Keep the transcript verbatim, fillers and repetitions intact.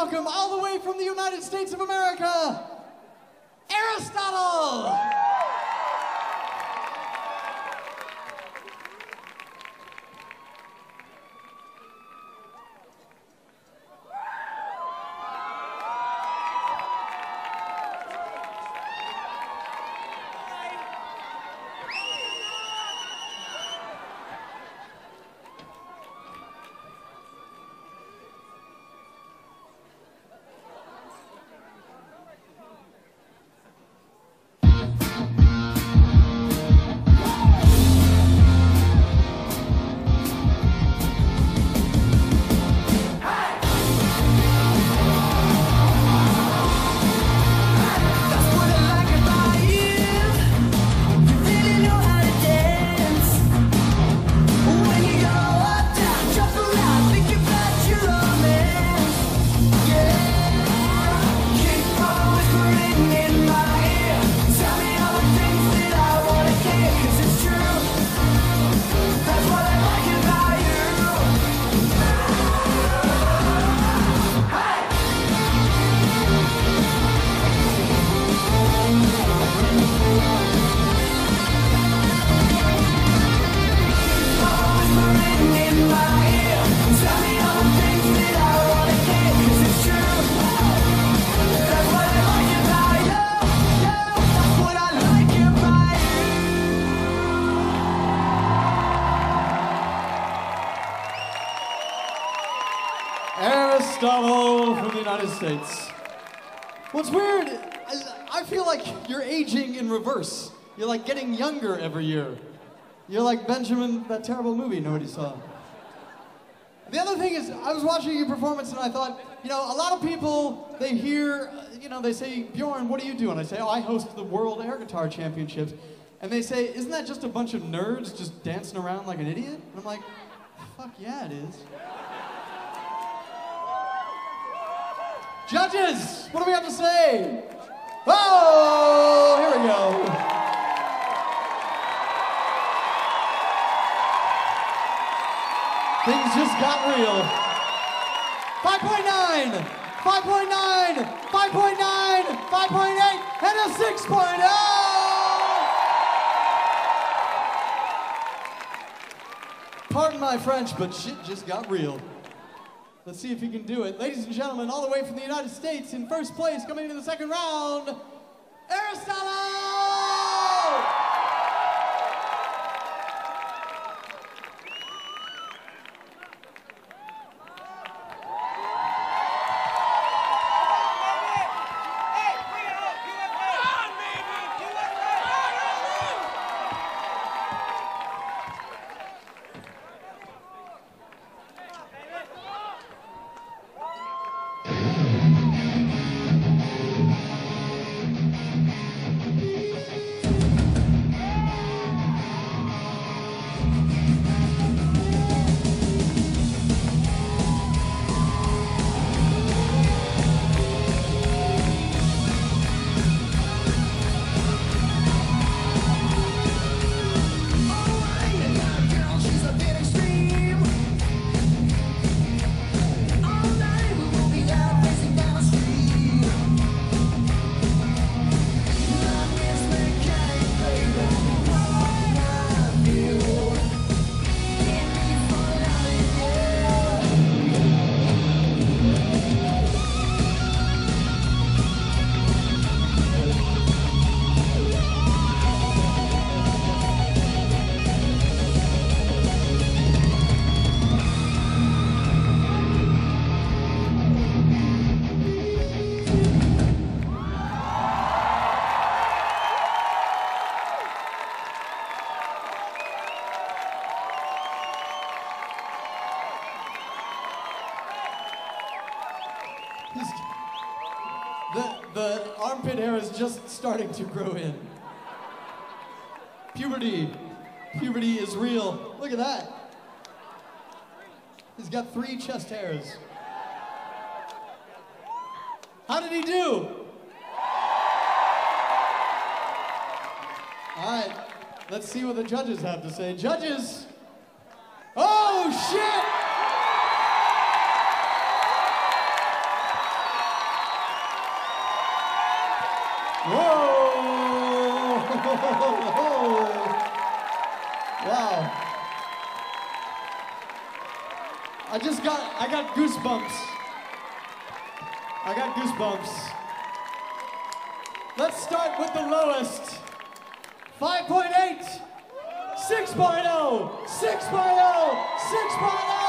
welcome all the way from the United States of America, Aristotle! Aristotle from the United States. What's weird, I, I feel like you're aging in reverse. You're like getting younger every year. You're like Benjamin, that terrible movie nobody saw. The other thing is, I was watching your performance and I thought, you know, a lot of people, they hear, you know, they say, Bjorn, what do you do? And I say, oh, I host the World Air Guitar Championships. And they say, isn't that just a bunch of nerds just dancing around like an idiot? And I'm like, fuck yeah, it is. Judges, what do we have to say? Oh, here we go. Things just got real. five point nine, five point nine, five point nine, five point eight, and a six point oh! Pardon my French, but shit just got real. Let's see if he can do it. Ladies and gentlemen, all the way from the United States, in first place, coming into the second round, Aristotle! The, the armpit hair is just starting to grow in. Puberty. Puberty is real. Look at that. He's got three chest hairs. How did he do? All right, let's see what the judges have to say. Judges! Oh, shit! just got, I got goosebumps. I got goosebumps. Let's start with the lowest. five point eight, six point oh, six point oh, six point oh.